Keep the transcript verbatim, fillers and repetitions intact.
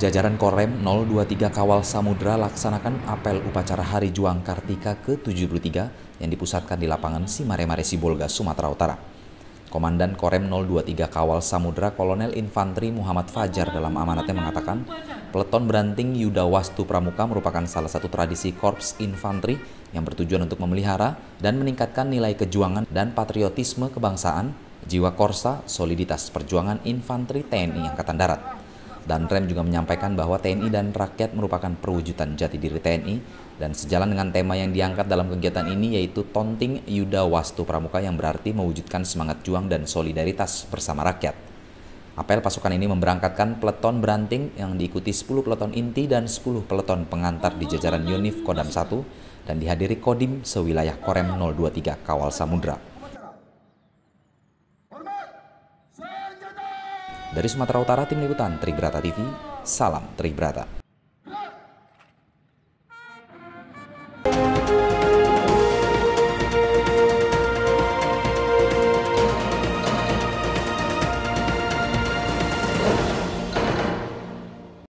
Jajaran Korem nol dua tiga Kawal Samudra laksanakan apel upacara Hari Juang Kartika ke tujuh puluh tiga yang dipusatkan di lapangan Simaremare Sibolga, Sumatera Utara. Komandan Korem nol dua tiga Kawal Samudra Kolonel Infantri Muhammad Fajar dalam amanatnya mengatakan, peleton beranting Yuda Wastu Pramuka merupakan salah satu tradisi Korps Infantri yang bertujuan untuk memelihara dan meningkatkan nilai kejuangan dan patriotisme kebangsaan, jiwa korsa, soliditas perjuangan infanteri T N I Angkatan Darat. Dan Rem juga menyampaikan bahwa T N I dan rakyat merupakan perwujudan jati diri T N I dan sejalan dengan tema yang diangkat dalam kegiatan ini yaitu Tonting Yuda Wastu Pramuka yang berarti mewujudkan semangat juang dan solidaritas bersama rakyat. Apel pasukan ini memberangkatkan peleton beranting yang diikuti sepuluh peleton inti dan sepuluh peleton pengantar di jajaran Yonif Kodam satu dan dihadiri Kodim sewilayah Korem nol dua tiga Kawal Samudra. Dari Sumatera Utara, Tim Liputan Tribrata T V, salam Tribrata.